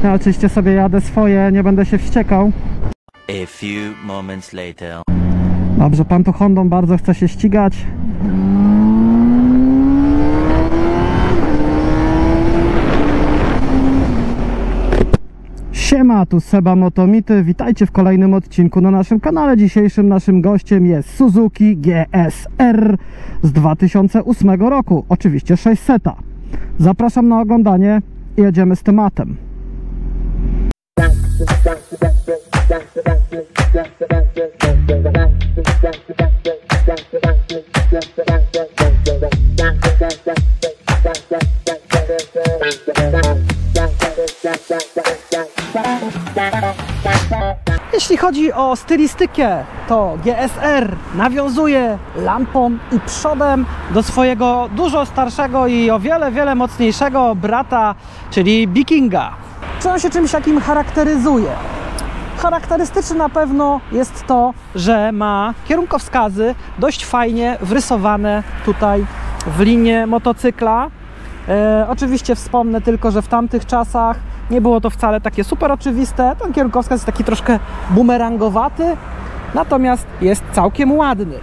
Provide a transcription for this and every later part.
Ja oczywiście sobie jadę swoje, nie będę się wściekał. A few moments later. Dobrze, pan tu Hondą bardzo chce się ścigać. Siema, tu Seba Motomity, witajcie w kolejnym odcinku na naszym kanale. Dzisiejszym naszym gościem jest Suzuki GSR z 2008 roku, oczywiście 600. Zapraszam na oglądanie i jedziemy z tematem. Jeśli chodzi o stylistykę, to GSR nawiązuje lampą i przodem do swojego dużo starszego i o wiele mocniejszego brata, czyli Vikinga. Czy on się czymś takim charakteryzuje? Charakterystyczne na pewno jest to, że ma kierunkowskazy dość fajnie wrysowane tutaj w linię motocykla. Oczywiście wspomnę tylko, że w tamtych czasach nie było to wcale takie super oczywiste. Ten kierunkowskaz jest taki troszkę bumerangowaty, natomiast jest całkiem ładny.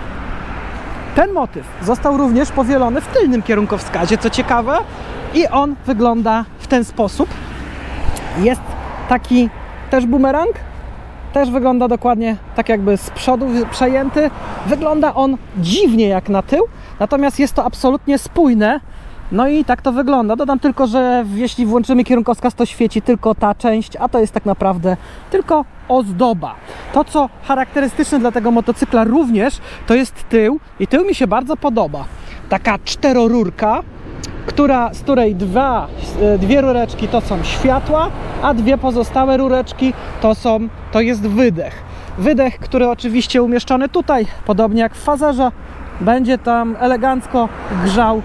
Ten motyw został również powielony w tylnym kierunkowskazie, co ciekawe, i on wygląda w ten sposób. Jest taki też bumerang, też wygląda dokładnie tak jakby z przodu przejęty. Wygląda on dziwnie jak na tył, natomiast jest to absolutnie spójne. No i tak to wygląda. Dodam tylko, że jeśli włączymy kierunkowskaz, to świeci tylko ta część, a to jest tak naprawdę tylko ozdoba. To, co charakterystyczne dla tego motocykla również, to jest tył i tył mi się bardzo podoba. Taka czterorurka, z której dwie rureczki to są światła, a dwie pozostałe rureczki to jest wydech. Wydech, który oczywiście umieszczony tutaj, podobnie jak w fazerze, będzie tam elegancko grzał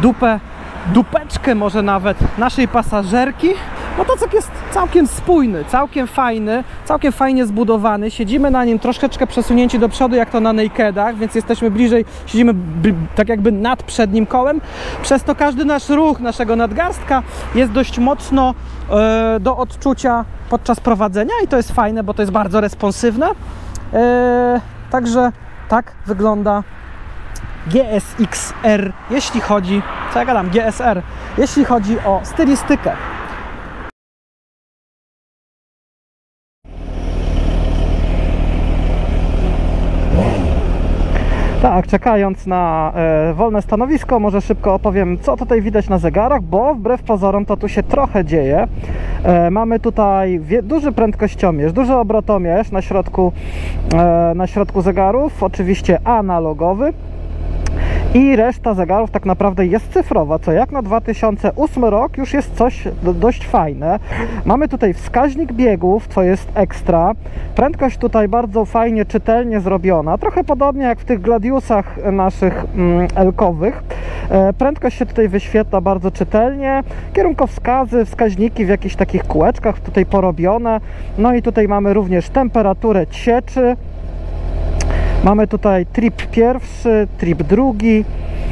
dupeczkę może nawet naszej pasażerki. Motocykl jest całkiem spójny, całkiem fajny, całkiem fajnie zbudowany. Siedzimy na nim troszeczkę przesunięci do przodu, jak to na nakedach, więc jesteśmy bliżej, siedzimy tak jakby nad przednim kołem. Przez to każdy nasz ruch naszego nadgarstka jest dość mocno do odczucia podczas prowadzenia i to jest fajne, bo to jest bardzo responsywne. Także tak wygląda GSX-R, jeśli chodzi, co ja gadam, GSR, jeśli chodzi o stylistykę. Tak, czekając na wolne stanowisko, może szybko opowiem, co tutaj widać na zegarach, bo wbrew pozorom to tu się trochę dzieje. Mamy tutaj duży prędkościomierz, duży obrotomierz na środku zegarów, oczywiście analogowy. I reszta zegarów tak naprawdę jest cyfrowa, co jak na 2008 rok już jest coś dość fajne. Mamy tutaj wskaźnik biegów, co jest ekstra. Prędkość tutaj bardzo fajnie, czytelnie zrobiona. Trochę podobnie jak w tych Gladiusach naszych L-kowych. Prędkość się tutaj wyświetla bardzo czytelnie. Kierunkowskazy, wskaźniki w jakichś takich kółeczkach tutaj porobione. No i tutaj mamy również temperaturę cieczy. Mamy tutaj trip pierwszy, trip drugi,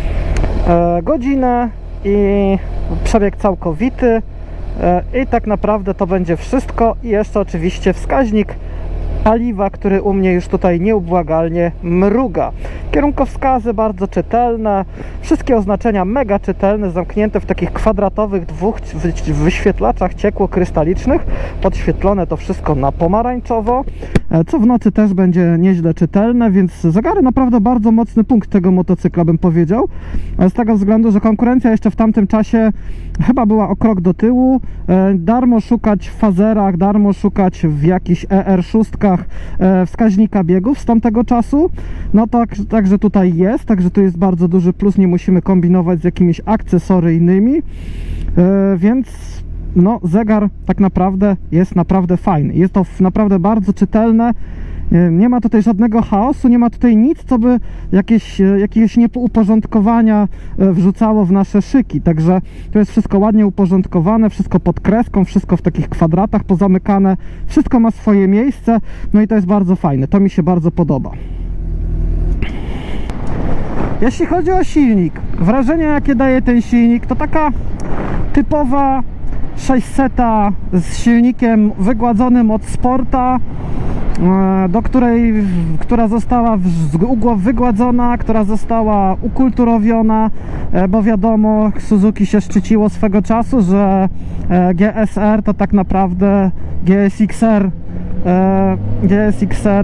godzinę i przebieg całkowity i tak naprawdę to będzie wszystko. I jeszcze oczywiście wskaźnik paliwa, który u mnie już tutaj nieubłagalnie mruga. Kierunkowskazy bardzo czytelne, wszystkie oznaczenia mega czytelne, zamknięte w takich kwadratowych dwóch wyświetlaczach ciekłokrystalicznych, podświetlone to wszystko na pomarańczowo, co w nocy też będzie nieźle czytelne, więc zegary naprawdę bardzo mocny punkt tego motocykla, bym powiedział, z tego względu, że konkurencja jeszcze w tamtym czasie chyba była o krok do tyłu. Darmo szukać w fazerach, darmo szukać w jakichś ER6 wskaźnika biegów z tamtego czasu. No także tutaj jest, także tu jest bardzo duży plus, nie musimy kombinować z jakimiś akcesoryjnymi, więc no zegar tak naprawdę jest naprawdę fajny. Jest to naprawdę bardzo czytelne. Nie ma tutaj żadnego chaosu, nie ma tutaj nic, co by jakieś nieuporządkowania wrzucało w nasze szyki. Także to jest wszystko ładnie uporządkowane, wszystko pod kreską, wszystko w takich kwadratach pozamykane, wszystko ma swoje miejsce, no i to jest bardzo fajne, to mi się bardzo podoba. Jeśli chodzi o silnik, wrażenie jakie daje ten silnik, to taka typowa 600 z silnikiem wygładzonym od Sporta, która została wygładzona, która została ukulturowiona, bo wiadomo, Suzuki się szczyciło swego czasu, że GSR to tak naprawdę GSX-R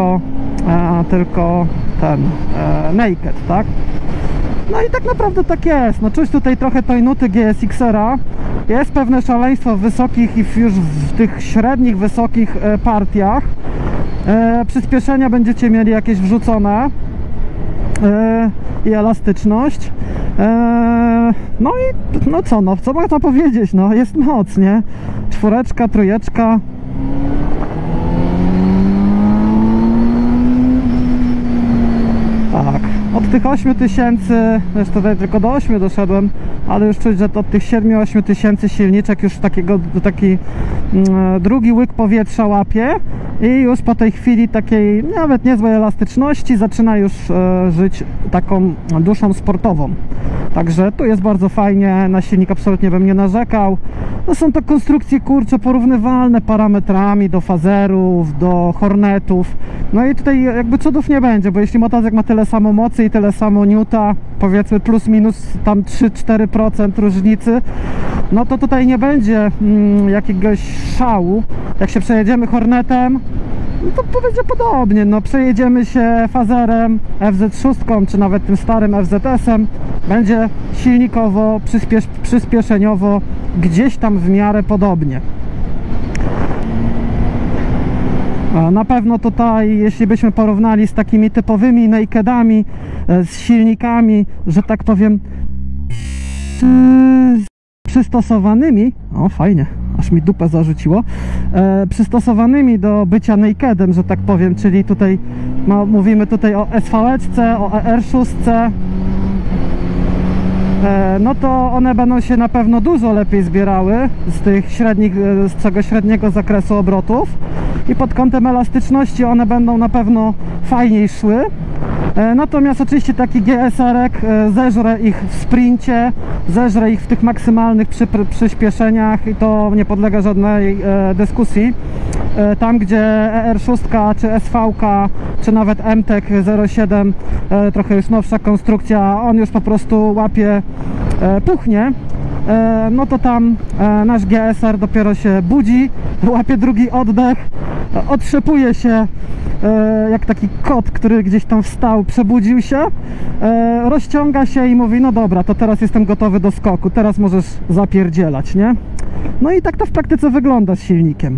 tylko ten naked, tak? No i tak naprawdę tak jest. No czuć tutaj trochę tej nuty GSX-R-a. Jest pewne szaleństwo w wysokich i już w tych średnich, wysokich partiach. Przyspieszenia będziecie mieli jakieś wrzucone i elastyczność. No i no co można powiedzieć, no jest moc, nie? Czwóreczka, trójeczka. Tak, od tych 8000, już tutaj tylko do 8 doszedłem, ale już czuć, że to od tych 7-8 tysięcy silniczek już taki drugi łyk powietrza łapie i już po tej chwili takiej nawet niezłej elastyczności zaczyna już żyć taką duszą sportową. Także tu jest bardzo fajnie, na silnik absolutnie bym nie narzekał. No są to konstrukcje, kurcze, porównywalne parametrami do Fazerów, do Hornetów. No i tutaj jakby cudów nie będzie, bo jeśli motocykl ma tyle samo mocy i tyle samo newta, powiedzmy plus minus tam 3-4% różnicy, no to tutaj nie będzie jakiegoś szału. Jak się przejedziemy Hornetem, no to będzie podobnie, no przejedziemy się Fazerem, FZ6 czy nawet tym starym FZS-em, będzie silnikowo, przyspieszeniowo gdzieś tam w miarę podobnie. Na pewno tutaj, jeśli byśmy porównali z takimi typowymi nakedami, z silnikami, że tak powiem, przystosowanymi, o fajnie, aż mi dupę zarzuciło, przystosowanymi do bycia nakedem, że tak powiem, czyli tutaj mówimy tutaj o SV-czce, o ER6, no to one będą się na pewno dużo lepiej zbierały z tych średnich, z tego średniego zakresu obrotów i pod kątem elastyczności one będą na pewno fajniej szły. Natomiast oczywiście taki GSR-ek zeżre ich w sprincie, zeżre ich w tych maksymalnych przyspieszeniach i to nie podlega żadnej dyskusji. Tam gdzie ER6 czy SV-ka czy nawet MTEK 07, trochę już nowsza konstrukcja, on już po prostu łapie, puchnie, no to tam nasz GSR dopiero się budzi, łapie drugi oddech, otrzepuje się jak taki kot, który gdzieś tam wstał, przebudził się, rozciąga się i mówi: no dobra, to teraz jestem gotowy do skoku, teraz możesz zapierdzielać, nie? No i tak to w praktyce wygląda z silnikiem.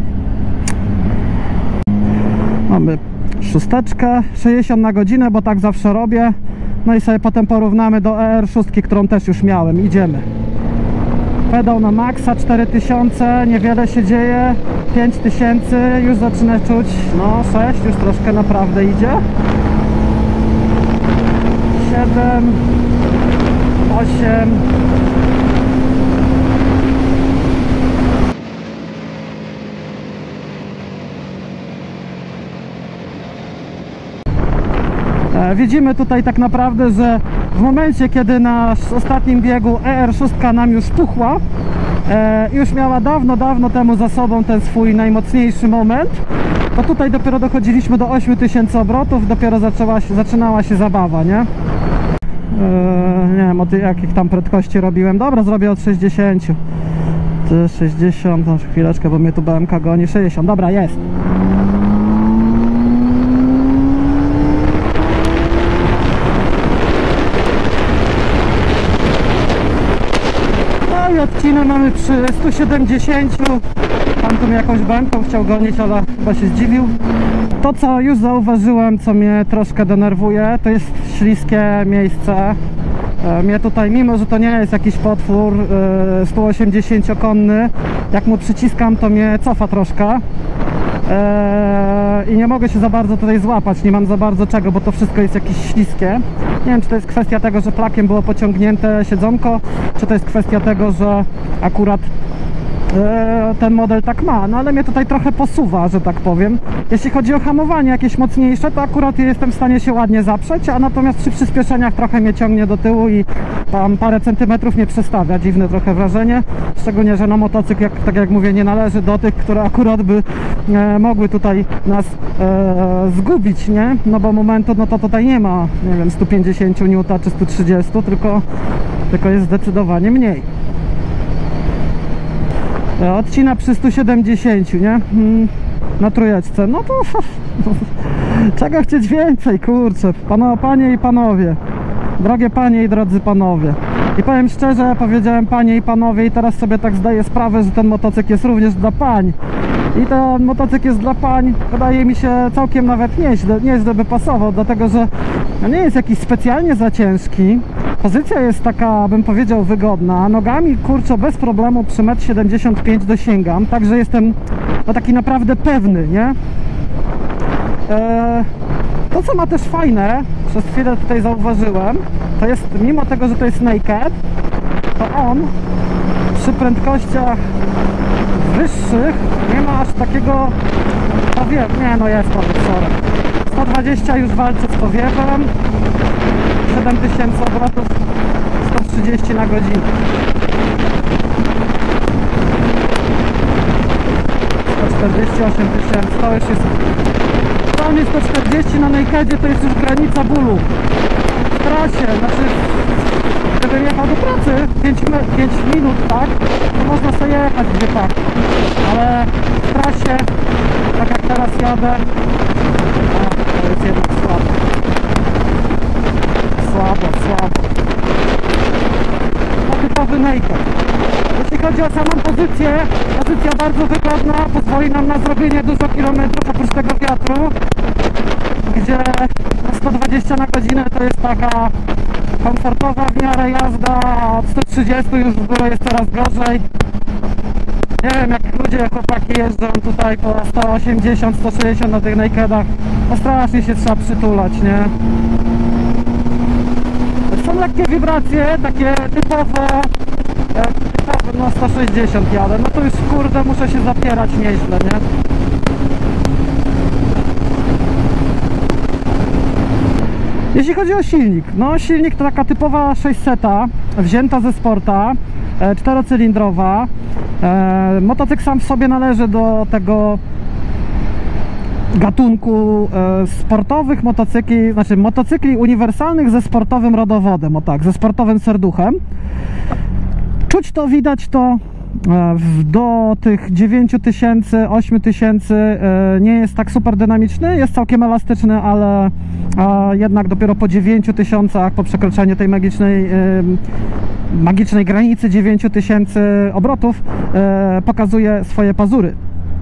Mamy szósteczkę, 60 na godzinę, bo tak zawsze robię. No i sobie potem porównamy do ER6, którą też już miałem. Idziemy. Pedał na maksa, 4000, niewiele się dzieje. 5000, już zaczyna czuć. No 6, już troszkę naprawdę idzie. 7, 8. Widzimy tutaj tak naprawdę, że w momencie, kiedy na ostatnim biegu ER6 nam już puchła, już miała dawno temu za sobą ten swój najmocniejszy moment, to tutaj dopiero dochodziliśmy do 8000 obrotów, dopiero zaczynała się zabawa, nie? Nie wiem, od jakich tam prędkości robiłem. Dobra, zrobię od 60. 60, no chwileczkę, bo mnie tu BMK goni. 60, dobra, jest. Odcinę mamy przy 170. Tam tu mnie jakąś bęką chciał gonić, ale chyba się zdziwił. To, co już zauważyłem, co mnie troszkę denerwuje, to jest śliskie miejsce. Mnie tutaj, mimo że to nie jest jakiś potwór 180-konny, jak mu przyciskam, to mnie cofa troszkę. I nie mogę się za bardzo tutaj złapać, nie mam za bardzo czego, bo to wszystko jest jakieś śliskie. Nie wiem, czy to jest kwestia tego, że plakiem było pociągnięte siedzonko, czy to jest kwestia tego, że akurat ten model tak ma, no ale mnie tutaj trochę posuwa, że tak powiem. Jeśli chodzi o hamowanie jakieś mocniejsze, to akurat jestem w stanie się ładnie zaprzeć, a natomiast przy przyspieszeniach trochę mnie ciągnie do tyłu i tam parę centymetrów mnie przestawia. Dziwne trochę wrażenie, szczególnie, że no motocykl, tak jak mówię, nie należy do tych, które akurat by mogły tutaj nas zgubić, nie? No bo momentu, no to tutaj nie ma, nie wiem, 150 N czy 130, tylko jest zdecydowanie mniej. Odcina przy 170, nie? Na trójeczce. No to czego chcieć więcej, kurczę. Panie i panowie. Drogie panie i drodzy panowie. I powiem szczerze, powiedziałem panie i panowie i teraz sobie tak zdaję sprawę, że ten motocykl jest również dla pań. I ten motocykl jest dla pań, wydaje mi się całkiem nawet nieźle by pasował, dlatego że nie jest jakiś specjalnie za ciężki. Pozycja jest taka, bym powiedział, wygodna. Nogami, kurczę, bez problemu przy 1,75 m dosięgam, także jestem no, taki naprawdę pewny, nie? To, co ma też fajne, przez chwilę tutaj zauważyłem, to jest, mimo tego, że to jest naked, to on przy prędkościach wyższych nie ma aż takiego, no wiem, nie, no jest to wczoraj. 120 już walczy z powiewem, 7000 obrotów, 130 na godzinę. 148 tysięcy, to już jest... Dla mnie 140 na nakedzie to jest już granica bólu. W trasie, znaczy... Gdybym jechał do pracy 5 minut, tak, to można sobie jechać gdzie tak. Ale w trasie, tak jak teraz jadę, to jest jednak słabo. Słabo. To typowy naked. Jeśli chodzi o samą pozycję, pozycja bardzo wygodna, pozwoli nam na zrobienie dużo kilometrów oprócz tego wiatru, gdzie 120 na godzinę to jest taka komfortowa w miarę jazda, a od 130 już w górę jest coraz gorzej. Nie wiem, jak ludzie, chłopaki jeżdżą tutaj po 180, 160 na tych nakedach, to strasznie się trzeba przytulać, nie? Są lekkie wibracje, takie typowo, no 160 jadę, no to już kurde muszę się zapierać nieźle, nie? Jeśli chodzi o silnik, no silnik to taka typowa 600, wzięta ze Sporta, 4-cylindrowa. Motocykl sam w sobie należy do tego gatunku sportowych motocykli, znaczy motocykli uniwersalnych ze sportowym rodowodem, o tak, ze sportowym serduchem. Czuć to, widać to. Do tych 9000, 8000 nie jest tak super dynamiczny, jest całkiem elastyczny, ale jednak dopiero po 9000, po przekroczeniu tej magicznej granicy 9000 obrotów pokazuje swoje pazury.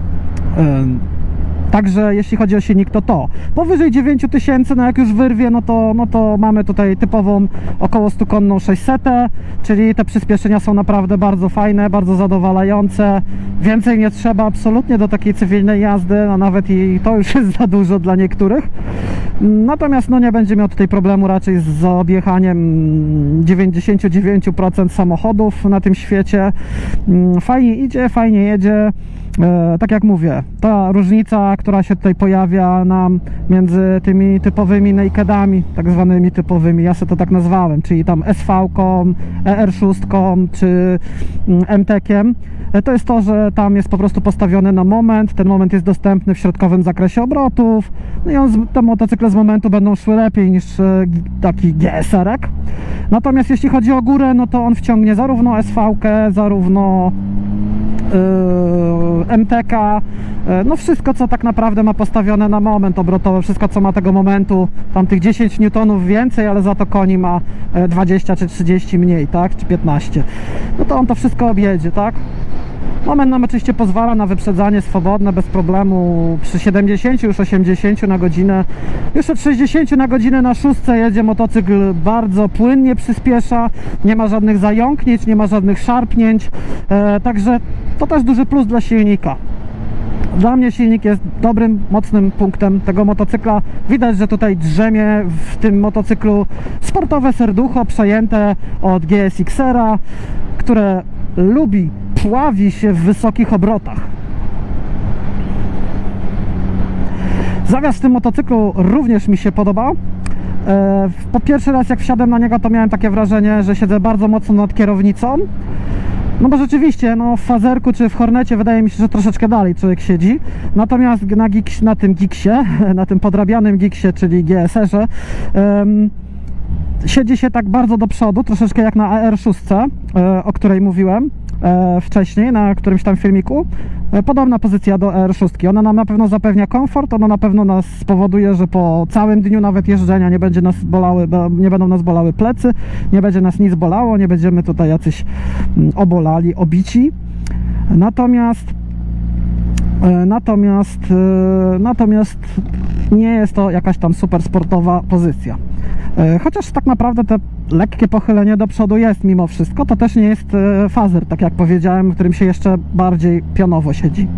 Także jeśli chodzi o silnik, to powyżej 9000, no jak już wyrwie, no to mamy tutaj typową około 100-konną 600, czyli te przyspieszenia są naprawdę bardzo fajne, bardzo zadowalające. Więcej nie trzeba absolutnie do takiej cywilnej jazdy, no nawet i to już jest za dużo dla niektórych. Natomiast no nie będzie miał tutaj problemu raczej z objechaniem 99% samochodów na tym świecie. Fajnie idzie, fajnie jedzie. Tak jak mówię, ta różnica, która się tutaj pojawia nam między tymi typowymi nakedami, tak zwanymi typowymi, ja sobie to tak nazwałem, czyli tam SV-ką, ER6 czy MTK-iem, to jest to, że tam jest po prostu postawiony na moment, ten moment jest dostępny w środkowym zakresie obrotów, no i te motocykle z momentu będą szły lepiej niż taki GSR-ek. Natomiast jeśli chodzi o górę, no to on wciągnie zarówno SV-kę, zarówno MTK, no wszystko, co tak naprawdę ma postawione na moment obrotowy, wszystko, co ma tego momentu, tam tych 10 Newtonów więcej, ale za to koni ma 20 czy 30 mniej, tak, czy 15, no to on to wszystko objedzie, tak. Moment nam oczywiście pozwala na wyprzedzanie swobodne, bez problemu, przy 70, już 80 na godzinę, już od 60 na godzinę na szóstce jedzie motocykl bardzo płynnie, przyspiesza, nie ma żadnych zająknięć, nie ma żadnych szarpnięć, także to też duży plus dla silnika. Dla mnie silnik jest dobrym, mocnym punktem tego motocykla. Widać, że tutaj drzemie w tym motocyklu sportowe serducho przejęte od GSX-era, które lubi sławi się w wysokich obrotach. Zawias w tym motocyklu również mi się podoba. Po pierwszy raz jak wsiadłem na niego, to miałem takie wrażenie, że siedzę bardzo mocno nad kierownicą. No bo rzeczywiście, no w Fazerku czy w Hornecie wydaje mi się, że troszeczkę dalej człowiek siedzi. Natomiast na tym Gixie, na tym podrabianym Gixie, czyli GSR-ze, siedzi się tak bardzo do przodu, troszeczkę jak na AR6, o której mówiłem wcześniej na którymś tam filmiku. Podobna pozycja do AR6. Ona nam na pewno zapewnia komfort, ona na pewno nas spowoduje, że po całym dniu nawet jeżdżenia nie będą nas bolały plecy, nie będzie nas nic bolało, nie będziemy tutaj jacyś obolali, obici. Natomiast nie jest to jakaś tam super sportowa pozycja. Chociaż tak naprawdę te lekkie pochylenie do przodu jest mimo wszystko, to też nie jest Fazer, tak jak powiedziałem, w którym się jeszcze bardziej pionowo siedzi.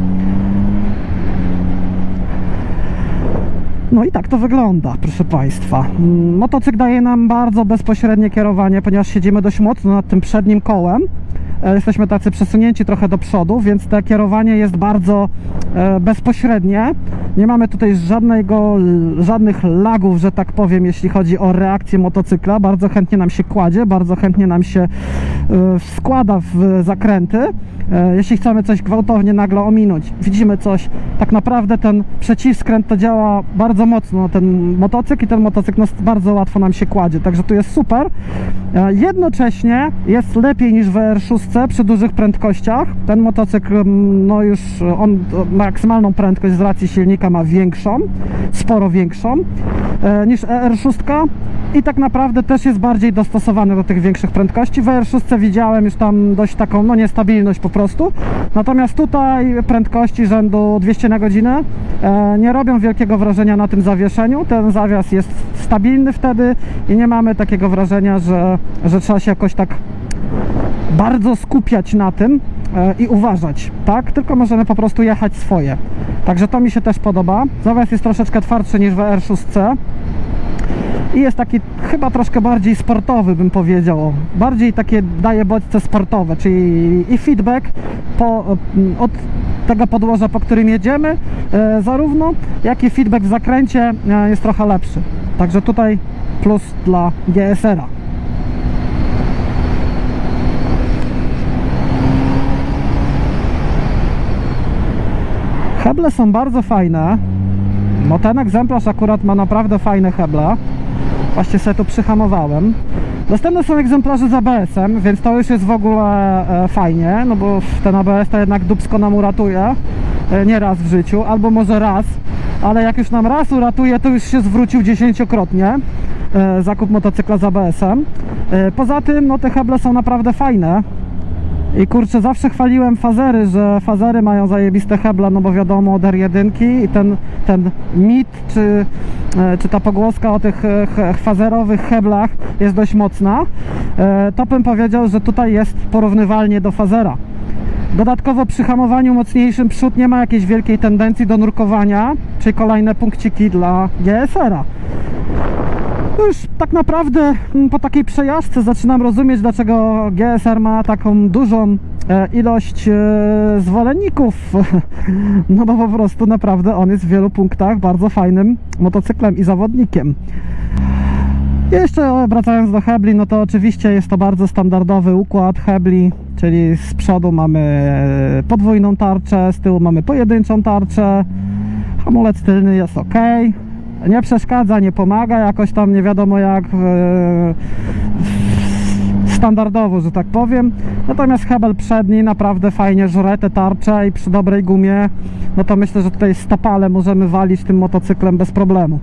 No i tak to wygląda, proszę Państwa. Motocykl daje nam bardzo bezpośrednie kierowanie, ponieważ siedzimy dość mocno nad tym przednim kołem. Jesteśmy tacy przesunięci trochę do przodu, więc to kierowanie jest bardzo bezpośrednie. Nie mamy tutaj żadnych lagów, że tak powiem, jeśli chodzi o reakcję motocykla. Bardzo chętnie nam się kładzie, bardzo chętnie nam się składa w zakręty. Jeśli chcemy coś gwałtownie nagle ominąć, widzimy coś, tak naprawdę ten przeciwskręt to działa bardzo mocno na ten motocykl i ten motocykl bardzo łatwo nam się kładzie, także tu jest super. Jednocześnie jest lepiej niż w R6 przy dużych prędkościach. Ten motocykl, no już on maksymalną prędkość z racji silnika ma większą, sporo większą niż R6 i tak naprawdę też jest bardziej dostosowany do tych większych prędkości. W R6 widziałem już tam dość taką, no niestabilność po prostu, natomiast tutaj prędkości rzędu 200 na godzinę nie robią wielkiego wrażenia na tym zawieszeniu. Ten zawias jest stabilny wtedy i nie mamy takiego wrażenia, że trzeba się jakoś tak bardzo skupiać na tym i uważać, tak? Tylko możemy po prostu jechać swoje. Także to mi się też podoba. Zawias jest troszeczkę twardszy niż w R6 i jest taki chyba troszkę bardziej sportowy, bym powiedział. Bardziej takie daje bodźce sportowe, czyli i feedback od tego podłoża, po którym jedziemy, zarówno jak i feedback w zakręcie jest trochę lepszy. Także tutaj plus dla GSR-a. Heble są bardzo fajne. No ten egzemplarz akurat ma naprawdę fajne heble. Właśnie sobie tu przyhamowałem. Dostępne są egzemplarze z ABS-em, więc to już jest w ogóle fajnie, no bo ten ABS to jednak dupsko nam uratuje nie raz w życiu, albo może raz, ale jak już nam raz uratuje, to już się zwrócił 10-krotnie zakup motocykla z ABS-em. Poza tym, no te heble są naprawdę fajne. I kurczę, zawsze chwaliłem Fazery, że Fazery mają zajebiste heble, no bo wiadomo od R1 i ten mit, czy ta pogłoska o tych fazerowych heblach jest dość mocna. To bym powiedział, że tutaj jest porównywalnie do Fazera. Dodatkowo przy hamowaniu mocniejszym przód nie ma jakiejś wielkiej tendencji do nurkowania, czyli kolejne punkciki dla GSR-a. Już tak naprawdę po takiej przejażdżce zaczynam rozumieć, dlaczego GSR ma taką dużą ilość zwolenników. No bo po prostu naprawdę on jest w wielu punktach bardzo fajnym motocyklem i zawodnikiem. Jeszcze wracając do hebli, no to oczywiście jest to bardzo standardowy układ hebli, czyli z przodu mamy podwójną tarczę, z tyłu mamy pojedynczą tarczę, hamulec tylny jest ok. Nie przeszkadza, nie pomaga jakoś tam, nie wiadomo jak standardowo, że tak powiem. Natomiast hebel przedni naprawdę fajnie żre te tarcze i przy dobrej gumie, no to myślę, że tutaj stopale możemy walić tym motocyklem bez problemu.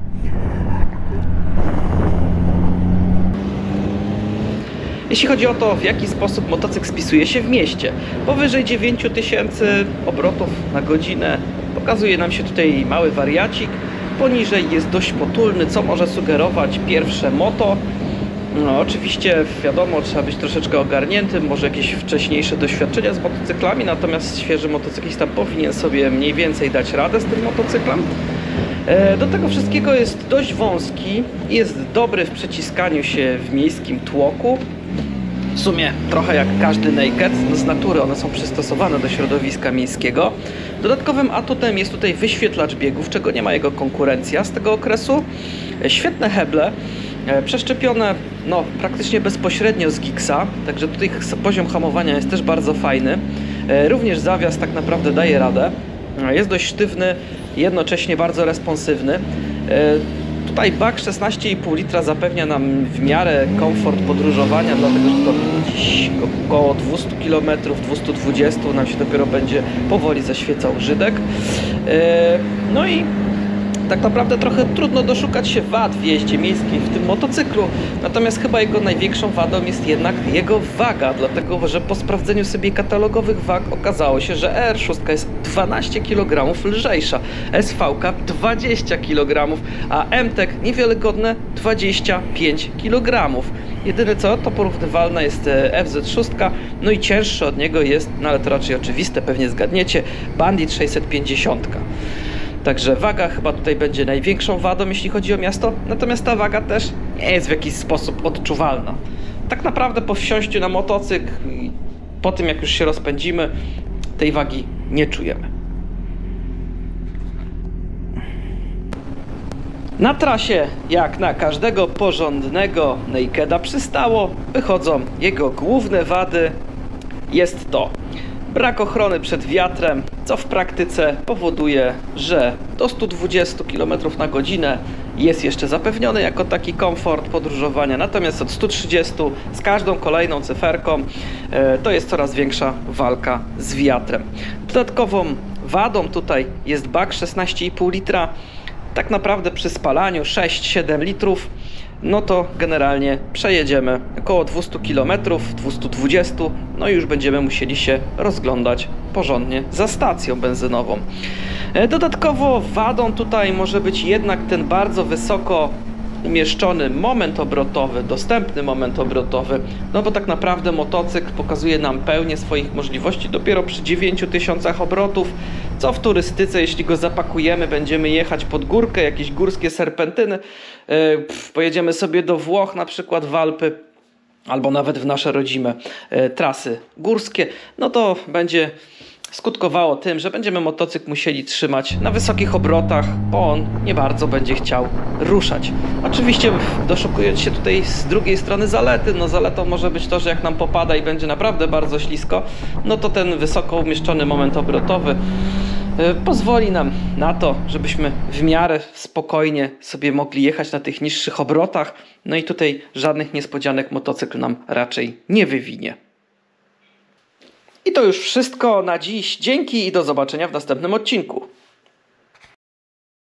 Jeśli chodzi o to, w jaki sposób motocykl spisuje się w mieście, powyżej 9000 obrotów na godzinę pokazuje nam się tutaj mały wariacik. Poniżej jest dość potulny, co może sugerować pierwsze moto. No, oczywiście wiadomo, trzeba być troszeczkę ogarniętym, może jakieś wcześniejsze doświadczenia z motocyklami, natomiast świeży motocyklista powinien sobie mniej więcej dać radę z tym motocyklem. Do tego wszystkiego jest dość wąski i jest dobry w przeciskaniu się w miejskim tłoku. W sumie trochę jak każdy naked, z natury one są przystosowane do środowiska miejskiego. Dodatkowym atutem jest tutaj wyświetlacz biegów, czego nie ma jego konkurencja z tego okresu. Świetne heble, przeszczepione praktycznie bezpośrednio z Giggsa, także tutaj poziom hamowania jest też bardzo fajny. Również zawias tak naprawdę daje radę. Jest dość sztywny, jednocześnie bardzo responsywny. Tutaj bak 16,5 litra zapewnia nam w miarę komfort podróżowania, dlatego że to gdzieś około 200 km, 220 nam się dopiero będzie powoli zaświecał żydek. No i tak naprawdę trochę trudno doszukać się wad w jeździe miejskiej w tym motocyklu, natomiast chyba jego największą wadą jest jednak jego waga, dlatego że po sprawdzeniu sobie katalogowych wag okazało się, że ER6 jest 12 kg lżejsza, SV 20 kg, a MTEK niewiarygodne 25 kg. Jedyne co, to porównywalna jest FZ6, no i cięższy od niego jest, no ale to raczej oczywiste, pewnie zgadniecie, Bandit 650. Także waga chyba tutaj będzie największą wadą, jeśli chodzi o miasto, natomiast ta waga też nie jest w jakiś sposób odczuwalna. Tak naprawdę po wsiąściu na motocykl i po tym jak już się rozpędzimy, tej wagi nie czujemy. Na trasie, jak na każdego porządnego nakeda przystało, wychodzą jego główne wady. Jest to brak ochrony przed wiatrem, co w praktyce powoduje, że do 120 km na godzinę jest jeszcze zapewniony jako taki komfort podróżowania, natomiast od 130 z każdą kolejną cyferką to jest coraz większa walka z wiatrem. Dodatkową wadą tutaj jest bak 16,5 litra. Tak naprawdę przy spalaniu 6-7 litrów, no to generalnie przejedziemy około 200 km, 220, no i już będziemy musieli się rozglądać porządnie za stacją benzynową. Dodatkowo wadą tutaj może być jednak ten bardzo wysoko umieszczony moment obrotowy, dostępny moment obrotowy, no bo tak naprawdę motocykl pokazuje nam pełnię swoich możliwości dopiero przy 9000 obrotów, co w turystyce, jeśli go zapakujemy, będziemy jechać pod górkę, jakieś górskie serpentyny, pojedziemy sobie do Włoch, na przykład w Alpy, albo nawet w nasze rodzime trasy górskie, no to będzie skutkowało tym, że będziemy motocykl musieli trzymać na wysokich obrotach, bo on nie bardzo będzie chciał ruszać. Oczywiście doszukując się tutaj z drugiej strony zalety, no zaletą może być to, że jak nam popada i będzie naprawdę bardzo ślisko, no to ten wysoko umieszczony moment obrotowy pozwoli nam na to, żebyśmy w miarę spokojnie sobie mogli jechać na tych niższych obrotach, no i tutaj żadnych niespodzianek motocykl nam raczej nie wywinie. I to już wszystko na dziś. Dzięki i do zobaczenia w następnym odcinku.